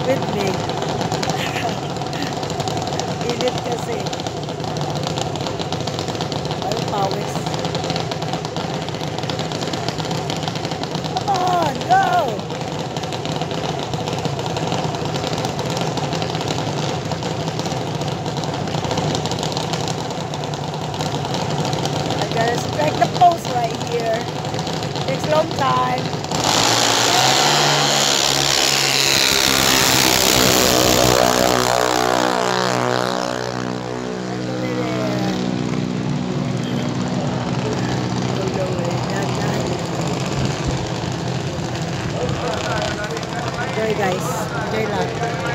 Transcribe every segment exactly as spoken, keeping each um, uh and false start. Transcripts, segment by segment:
with me. Init kasi. Ay, pawis. Come on, go! I gotta strike the post right here. Takes a long time. Enjoy guys, enjoy lang.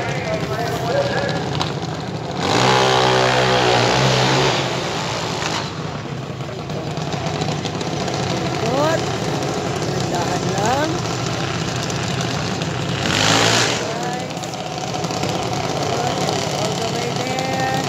Good. Dahan lang. Nice. Good. All the way there.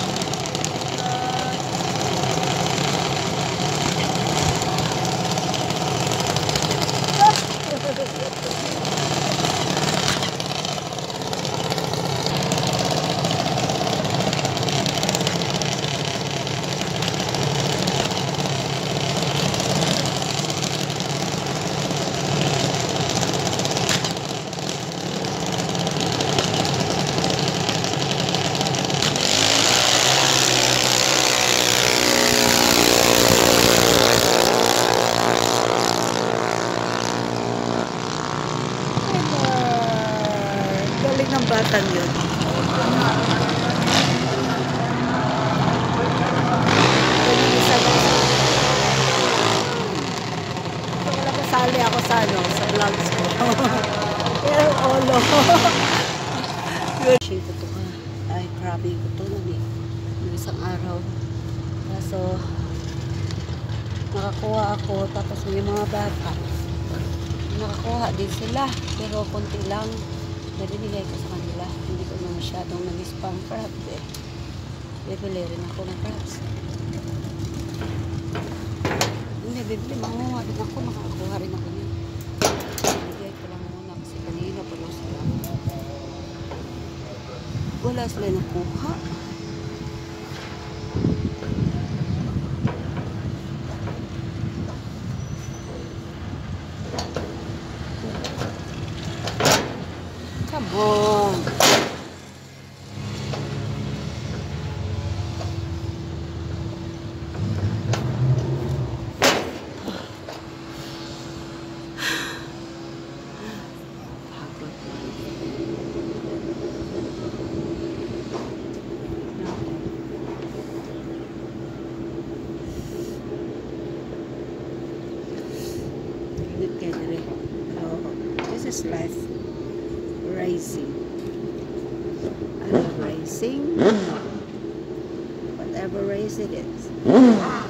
Galing ng batang yun. Wala kasali ako sa ano, sa vlogs ko. Pero olo. Good. Ito to ka. Ay, grabe ko to lang eh. Yung isang araw. Kaso, nakakuha ako. Tapos may mga bata. Nakakuha din sila. Pero konti lang. Narinigay ko sa kanila. Hindi ko na masyadong nag-spam crab eh. Bibili rin ako ng crabs. Hindi, bibili. Manguha din ako. Makakuha rin ako niya. Narinigay ko lang muna kasi kanina pala sila. Wala sila nakuha. Come on. This is life. Racing. I love racing. Whatever race it is.